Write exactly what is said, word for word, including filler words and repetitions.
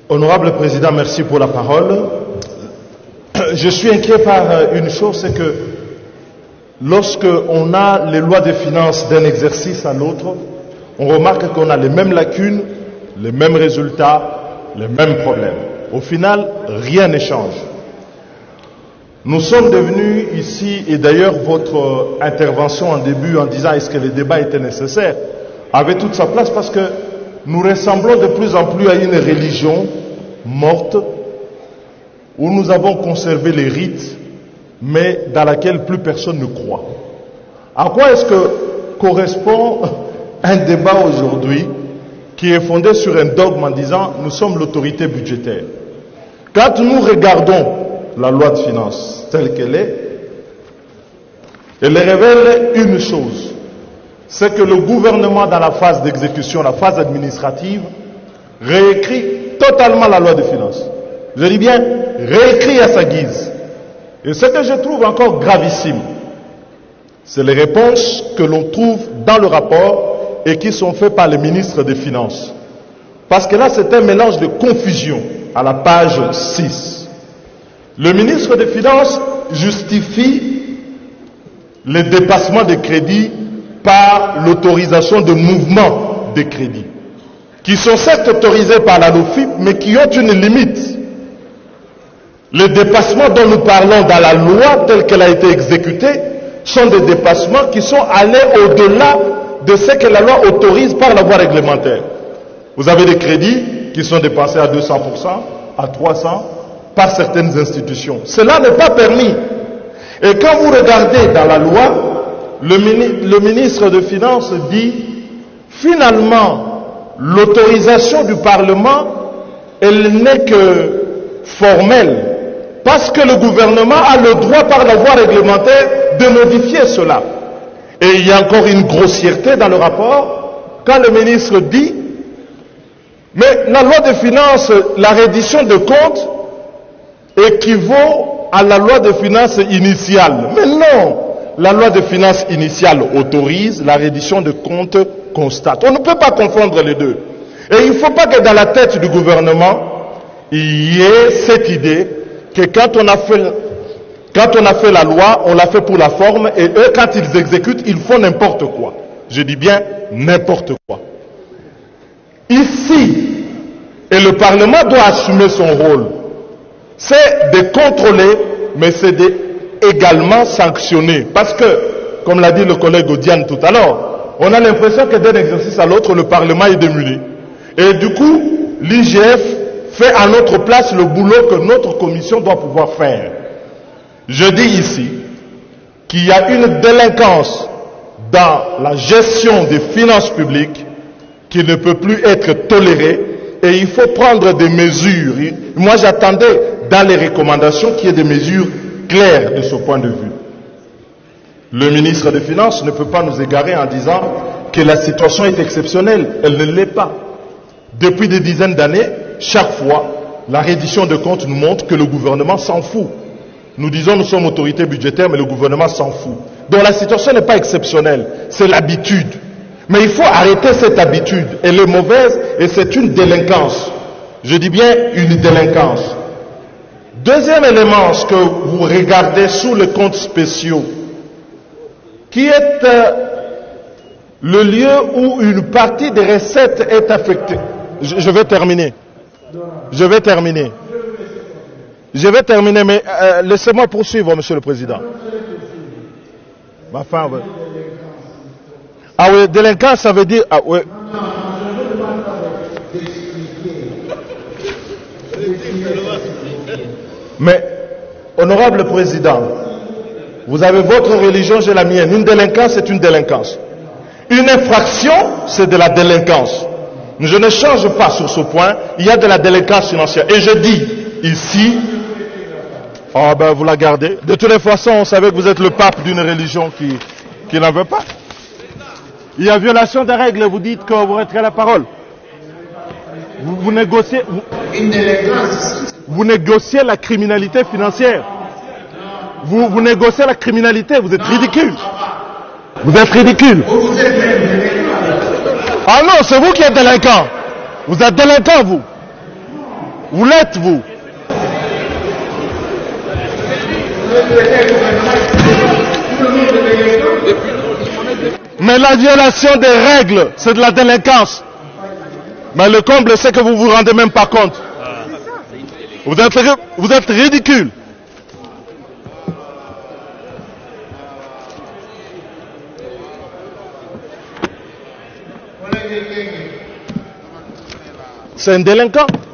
Honorable Président, merci pour la parole. Je suis inquiet par une chose, c'est que lorsque on a les lois de finances d'un exercice à l'autre, on remarque qu'on a les mêmes lacunes, les mêmes résultats, les mêmes problèmes. Au final, rien ne change. Nous sommes devenus ici, et d'ailleurs votre intervention en début en disant est-ce que le débat était nécessaire, avait toute sa place parce que nous ressemblons de plus en plus à une religion morte où nous avons conservé les rites mais dans laquelle plus personne ne croit. À quoi est-ce que correspond un débat aujourd'hui qui est fondé sur un dogme en disant nous sommes l'autorité budgétaire? Quand nous regardons la loi de finances telle qu'elle est, elle révèle une chose, c'est que le gouvernement dans la phase d'exécution, la phase administrative, réécrit totalement la loi de finances. Je dis bien réécrit à sa guise. Et ce que je trouve encore gravissime, c'est les réponses que l'on trouve dans le rapport et qui sont faites par le ministre des Finances. Parce que là, c'est un mélange de confusion à la page six. Le ministre des Finances justifie les dépassements de crédits par l'autorisation de mouvements de crédits, qui sont certes autorisés par la LOFIP, mais qui ont une limite. Les dépassements dont nous parlons dans la loi telle qu'elle a été exécutée sont des dépassements qui sont allés au-delà de ce que la loi autorise par la voie réglementaire. Vous avez des crédits qui sont dépensés à deux cents pour cent, à trois cents pour cent par certaines institutions. Cela n'est pas permis. Et quand vous regardez dans la loi, le, mini le ministre des Finances dit finalement l'autorisation du Parlement, elle n'est que formelle. Parce que le gouvernement a le droit par la voie réglementaire de modifier cela. Et il y a encore une grossièreté dans le rapport quand le ministre dit mais la loi de finances, la reddition de comptes équivaut à la loi de finances initiale. Mais non, la loi de finances initiale autorise, la reddition de comptes constate. On ne peut pas confondre les deux. Et il ne faut pas que dans la tête du gouvernement, il y ait cette idée que quand on a fait, quand on a fait la loi, on l'a fait pour la forme, et eux, quand ils exécutent, ils font n'importe quoi. Je dis bien n'importe quoi. Ici, et le Parlement doit assumer son rôle, c'est de contrôler, mais c'est de également sanctionner. Parce que, comme l'a dit le collègue Odiane tout à l'heure, on a l'impression que d'un exercice à l'autre, le Parlement est démuni. Et du coup, l'I G F fait à notre place le boulot que notre commission doit pouvoir faire. Je dis ici qu'il y a une délinquance dans la gestion des finances publiques qui ne peut plus être tolérée et il faut prendre des mesures. Moi j'attendais dans les recommandations qu'il y ait des mesures claires de ce point de vue. Le ministre des Finances ne peut pas nous égarer en disant que la situation est exceptionnelle. Elle ne l'est pas. Depuis des dizaines d'années, chaque fois, la reddition de comptes nous montre que le gouvernement s'en fout. Nous disons nous sommes autorité budgétaire, mais le gouvernement s'en fout. Donc la situation n'est pas exceptionnelle, c'est l'habitude. Mais il faut arrêter cette habitude. Elle est mauvaise et c'est une délinquance. Je dis bien une délinquance. Deuxième élément, ce que vous regardez sous les comptes spéciaux, qui est euh, le lieu où une partie des recettes est affectée. Je, je vais terminer. Je vais terminer. Je vais terminer, mais euh, laissez-moi poursuivre, Monsieur le Président. Ma fin, ouais. Ah oui, délinquance, ça veut dire... Ah oui. Mais, honorable Président, vous avez votre religion, j'ai la mienne. Une délinquance, c'est une délinquance. Une infraction, c'est de la délinquance. Je ne change pas sur ce point. Il y a de la délinquance financière. Et je dis ici, oh ben vous la gardez. De toutes les façons, on savait que vous êtes le pape d'une religion qui, qui n'en veut pas. Il y a violation des règles. Vous dites que vous retirez la parole. Vous, vous négociez. Vous, Une délinquance. Vous négociez la criminalité financière. Vous, vous négociez la criminalité. Vous êtes ridicule. Vous êtes ridicule. Vous êtes même délinquant. Ah non, c'est vous qui êtes délinquant. Vous êtes délinquant, vous. Vous l'êtes, vous. Mais la violation des règles, c'est de la délinquance. Mais le comble, c'est que vous ne vous rendez même pas compte. Vous êtes, vous êtes ridicule. C'est un délinquant.